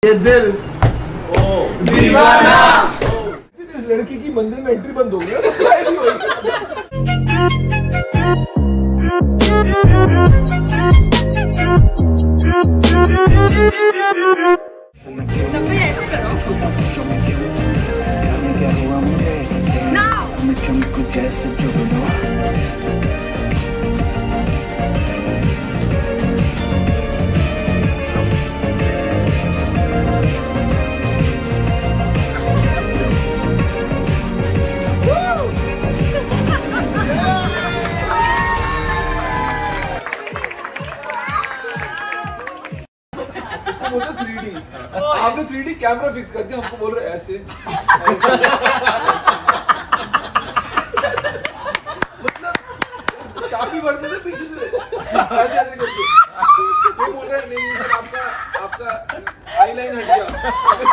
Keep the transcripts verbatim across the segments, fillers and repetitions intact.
ये दिल ओ दीवाना। इस लड़की की मंदिर में एंट्री बंद हो गई है। थ्री डी आपने थ्री डी कैमरा फिक्स कर दिया, हमको बोल रहे ऐसे, मतलब चाबी भरते थे पीछे से ऐसे ऐसे करके ये बोल रहे नहीं सर आपका आपका आई लाइन हट गया।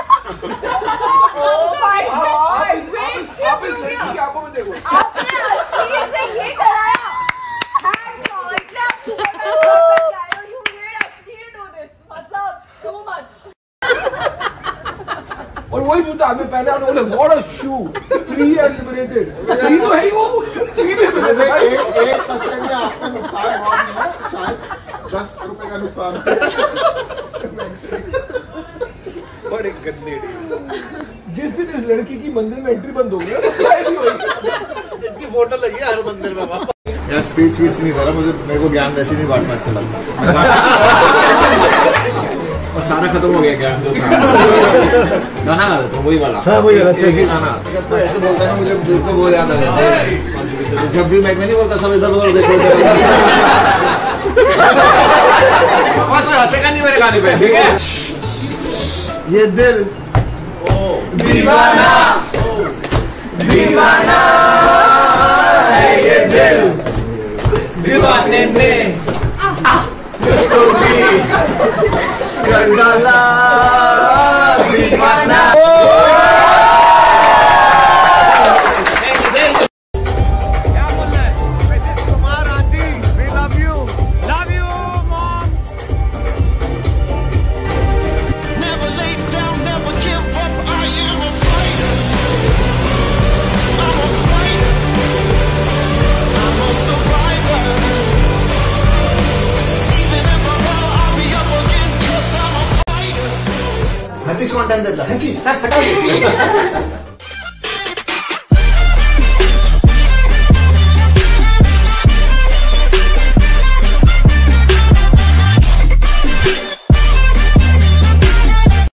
Oh my God! आप इस आप इस लड़की की आंखों में देखो, आपने असली से ये कराया। Hands on, इतना सुपर करके आए हो, you made असली do this, मतलब so much। और वही जूता हमें पहले आपने बोले what a shoe, free and liberated, free तो है ही वो, फ्री में वैसे एक एक परसेंट में आपका नुकसान हुआ नहीं है, शायद दस रुपए का नुकसान। बड़ी गंदी जिस दिन इस लड़की की मंदिर में एंट्री बंद हो गई है, इसकी फोटो लगी है हर मंदिर में वापस। यार स्पीच स्पीच नहीं दे रहा मुझे, मेरे को ज्ञान वैसे नहीं बांटना अच्छा लगता और सारा खत्म हो गया ज्ञान जो था। गाना गा देता हूँ वही वाला, हाँ वही वाला एक ही गाना। जब तो ऐसे बोलता है ना मुझे बिल्कुल वो याद आ जाता है, जब भी मैं नहीं बोलता सब इधर उधर देखो इधर कोई हंसेगा नहीं मेरे गाने पे, ठीक है। ये दिल ओ दीवाना दीवाना है ये दिल, दीवाने ने जिसको भी कर डाला दीवाना। क्या बोल रहा है? Mrs Kumar aunty, we love you, love you mom. Never lay down, never give up. I am a fighter. I'm a fighter. I'm a survivor. Even if I fall, I'll be up again 'cause I'm a fighter. हर चीज content देता है, हर चीज हटा दे।